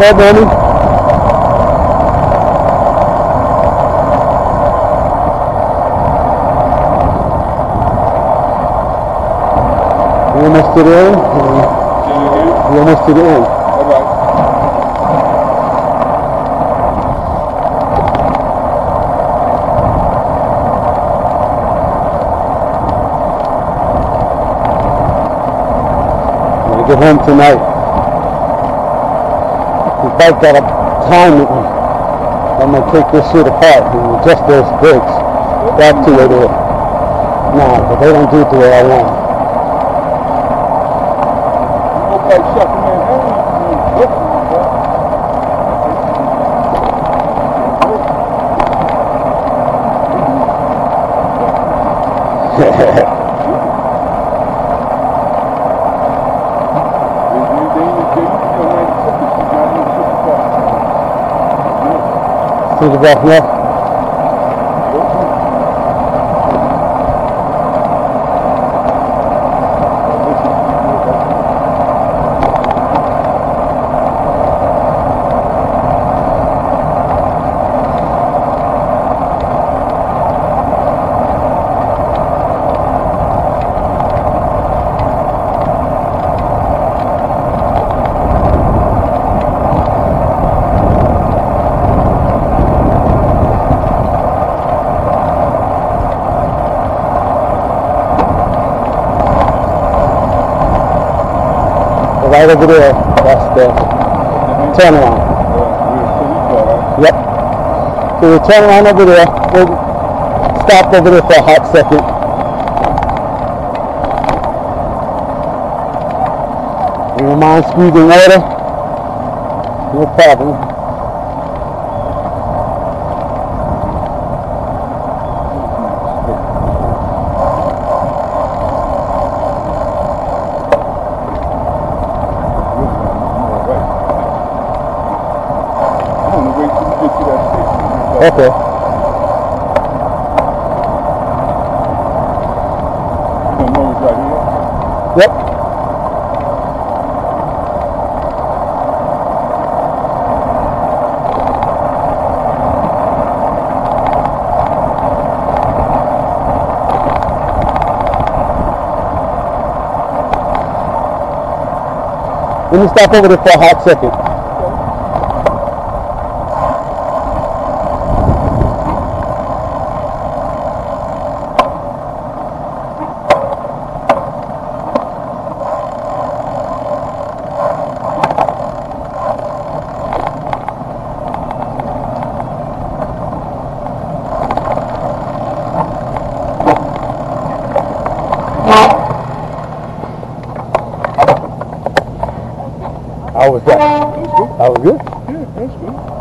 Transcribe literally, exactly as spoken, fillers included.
ahead, Danny. We almost to the end. We almost to the end. All right. When I get home tonight, the bike got a time it. I'm gonna take this shit apart and adjust those brakes back to where they were. Nah, but they don't do it the way I want. Like shucking man, See the back left? Right over there, that's the turnaround. Yep. So we turn around over there, we'll stop over there for a hot second. You don't mind squeezing water? No problem. Okay. Yep. Let me stop over there for a hot second. How was that? That was good? Yeah, that's good.